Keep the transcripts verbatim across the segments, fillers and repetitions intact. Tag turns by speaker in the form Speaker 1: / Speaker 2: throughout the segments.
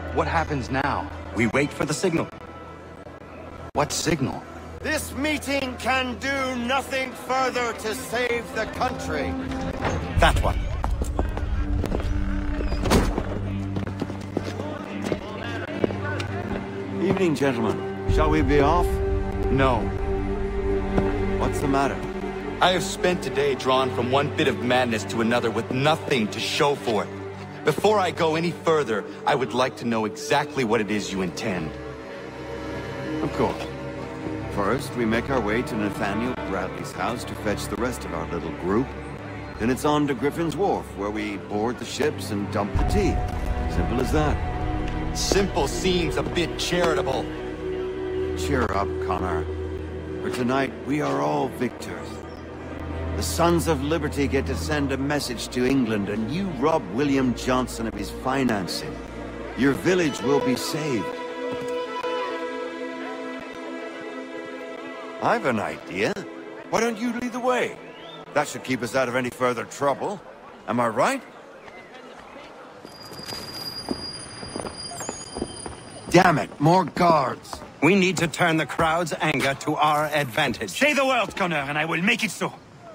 Speaker 1: What happens now?
Speaker 2: We wait for the signal.
Speaker 1: What signal?
Speaker 3: This meeting can do nothing further to save the country.
Speaker 2: That one.
Speaker 3: Evening, gentlemen. Shall we be off?
Speaker 1: No.
Speaker 3: What's the matter?
Speaker 1: I have spent today drawn from one bit of madness to another with nothing to show for it. Before I go any further, I would like to know exactly what it is you intend.
Speaker 3: Of course. First, we make our way to Nathaniel Bradley's house to fetch the rest of our little group. Then it's on to Griffin's Wharf, where we board the ships and dump the tea. Simple as that.
Speaker 1: Simple seems a bit charitable.
Speaker 3: Cheer up, Connor. For tonight, we are all victors. The Sons of Liberty get to send a message to England, and you rob William Johnson of his financing. Your village will be saved. I've an idea. Why don't you lead the way? That should keep us out of any further trouble. Am I right? Damn it, more guards.
Speaker 2: We need to turn the crowd's anger to our advantage.
Speaker 4: Say the word, Connor, and I will make it so.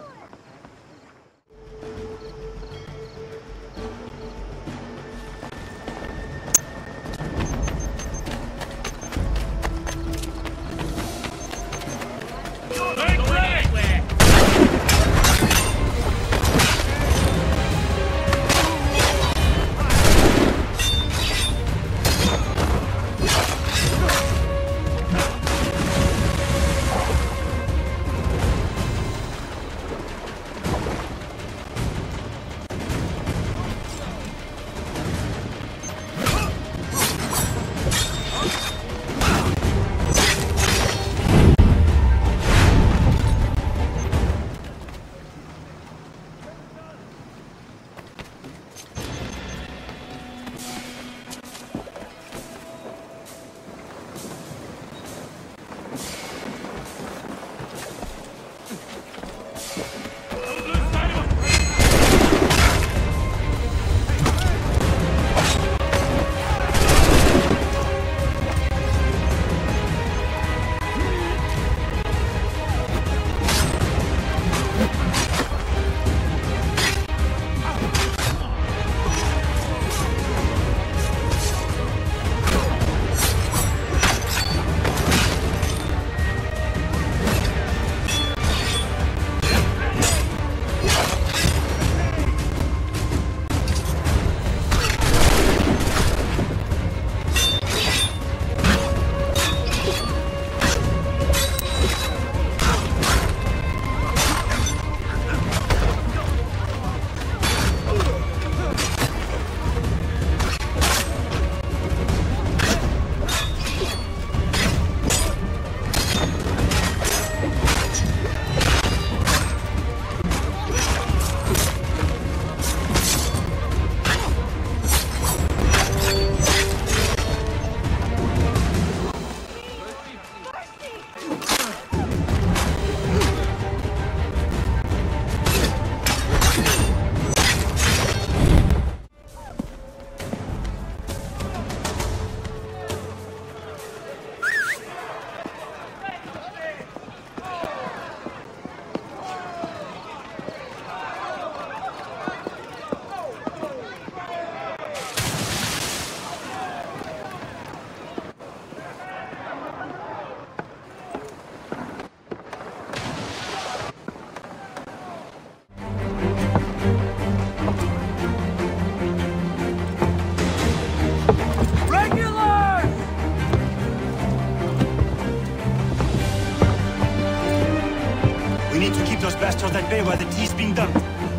Speaker 4: Those bastards at bay while the tea's being dumped.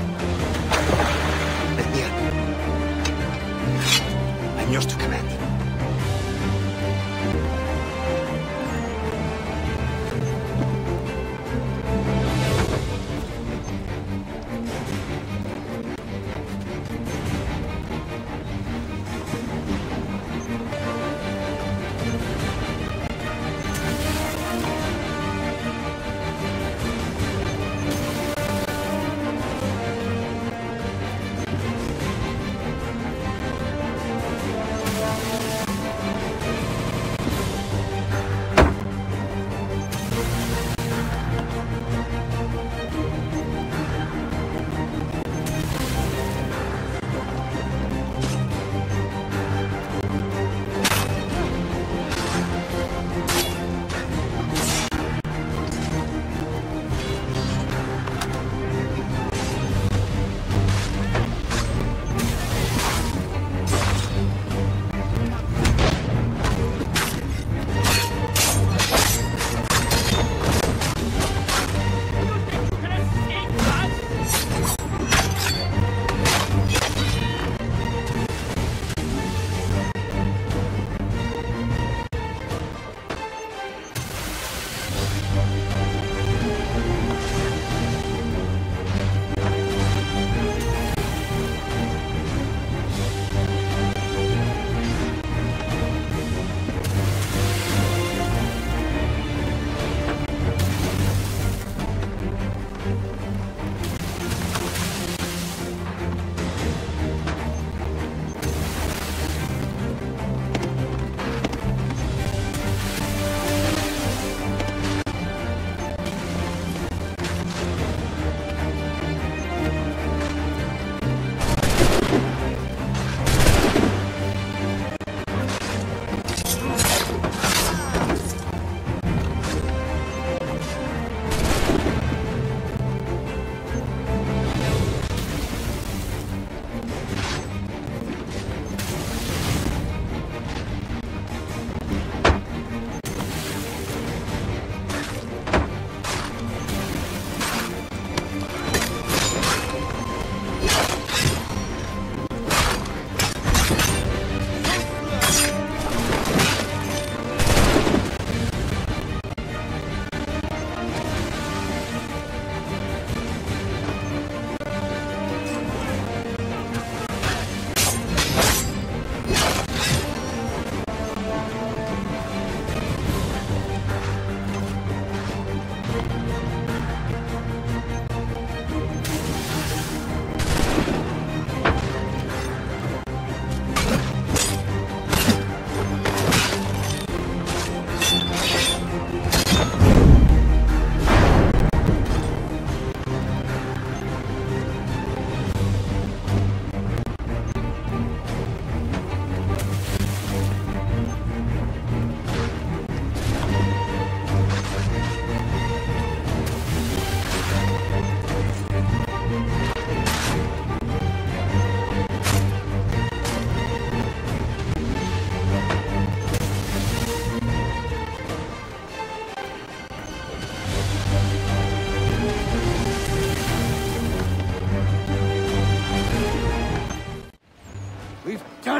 Speaker 2: Let me in. I'm yours to command.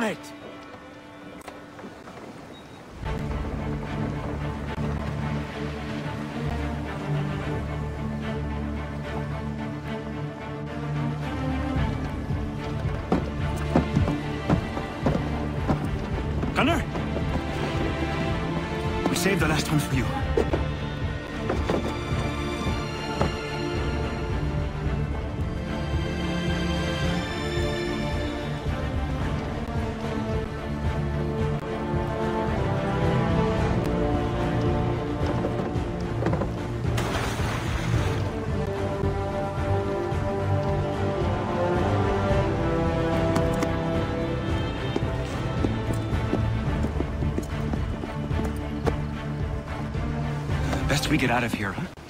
Speaker 2: done it!
Speaker 4: Gunnar? We saved the last one for you. Best we get out of here, huh?